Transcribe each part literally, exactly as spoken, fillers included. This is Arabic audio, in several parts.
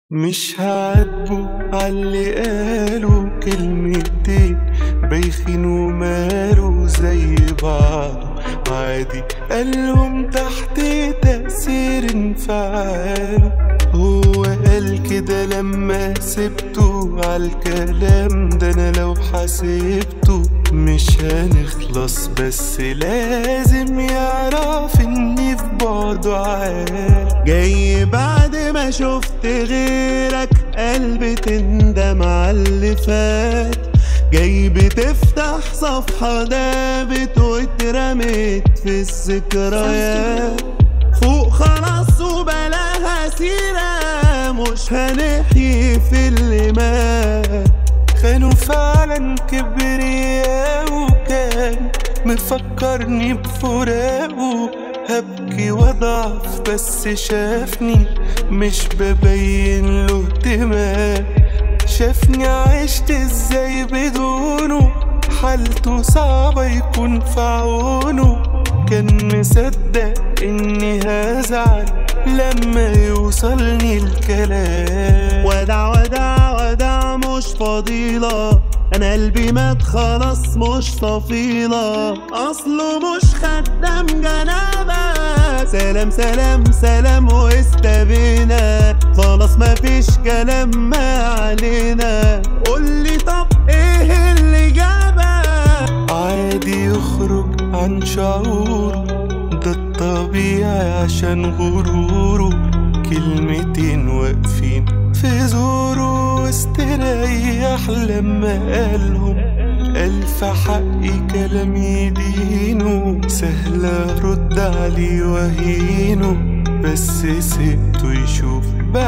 مش هعاتبه عاللي قالوا كلمتين بايخين وماله زي بعض عادي، قالهم تحت تأثير انفعاله. هو قال كده لما سبته عالكلام ده، انا لو حسبته مش هنخلص، بس لازم يعرف اني في بعده عال. جاي بعد ما شفت غيرك قلبي تندم عاللي فات، جاي بتفتح صفحة دابت واترمت في الذكريات. فوق خلاص وبلاها سيرة، مش هنحيي في اللي مات. كانوا فعلا كبرياء وكان مفكرني بفراقه، هبكي واضعف بس شافني مش ببين له اهتمام. شافني عشت ازاي بدونه، حالته صعبة يكون في عونه. كان مصدق اني هزعل لما يوصلني الكلام. ودع ودع ودع مش فضيلة، انا قلبي مات خلاص مش صفيلة، اصله مش خدام جنابك. سلام سلام سلام واستبينا، خلاص مفيش كلام ما علينا. قولي طب ايه اللي جابك؟ عادي يخرج عن شعوره، ده الطبيعي عشان غروره. كلمتين واقفين في زوره، واستريح لما قالهم. قال في حقي كلام يدينه، سهلة رد عليه وهينه، بس سبته يشوف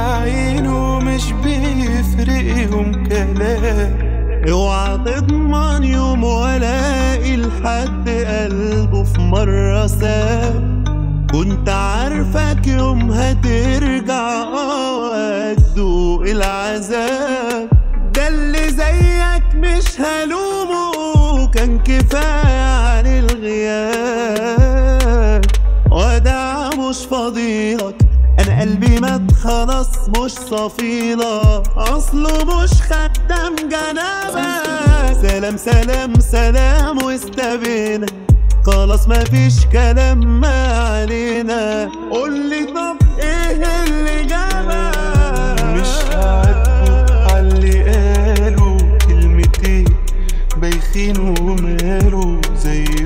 بعينه مش بيفرق يوم كلام. اوعى تضمن يوم ولاقي لحد قلبه في مرة ساب. كنت عارفك يوم هترجع اه تدوق العذاب. ده اللي زيك مش هلومه، كان كفاية عن الغياب. ودع مش فضيلك، انا قلبي مات خلاص مش صفيلة، اصله مش خدام جنابك. سلام سلام سلام واستبينا، خلاص مفيش كلام ما علينا. قولي طب ايه اللي جابك؟ مش هعاتبه عاللي قالوا كلمتين بايخين وماله زي